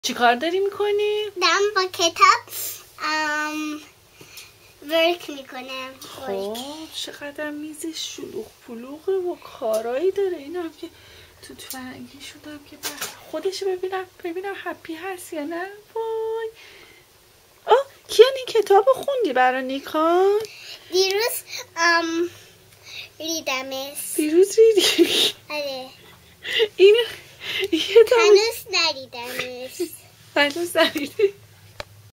چی کار داری میکنی؟ دارم با کتاب ورک میکنم. خب چقدر میز شلوغ پلوغه و کارایی داره. اینم که تو فرنگی شدم که خودش ببینم هپی هست یا نه. وای کیان این کتاب خوندی برای نیکان؟ دیروز ریدمش. دیروز ریدی؟ آره. این هنوز نریدمش. هنوز نریدی؟